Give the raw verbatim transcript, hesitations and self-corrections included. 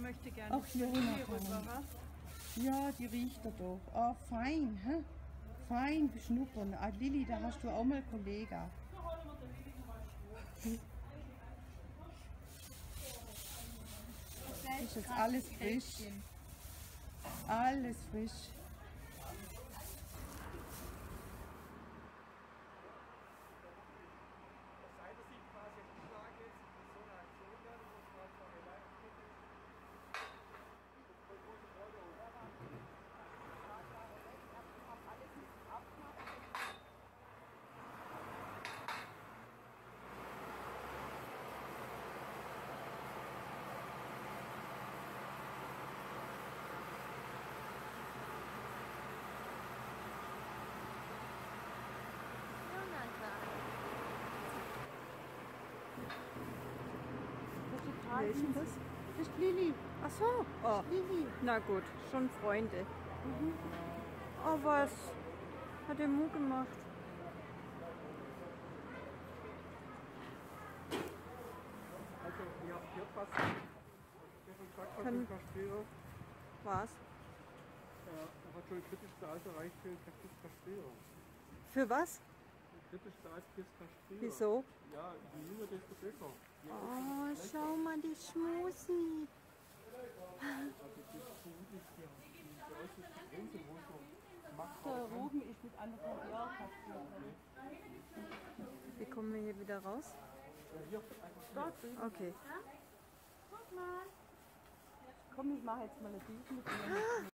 möchte gerne Ach, ja, hier na, rüber, wa? Ja, die riecht er doch. Ah, fein, hä? Fein beschnuppern. Ah, Lilli, da hast du auch mal Kollegen. Das ist jetzt alles frisch. Alles frisch. Wer ist denn das? Das ist Lilli. Ach so. Oh. Lilli. Na gut, schon Freunde. Mhm. Oh was? Hat der Mu gemacht? Also, ihr habt hier was. Stefan sagt, was Kann- Kastrierer. Was? Ja, er hat schon ein kritisches Alter erreicht für das Kastrierer. Für was? Kritisches Alter fürs Kastrierer. Wieso? Ja, je jünger, desto besser. Je Oh, schau mal, die Schmusi. Also, das ist vermutlich die, die äußerste Grenze, wo so macht. Der Ruben ist mit anderthalb Jahren kastriert. Wie kommen wir hier wieder raus? Ja, hier einfach Dort. Okay. Komm, ich mache jetzt mal ein Bild mit dir.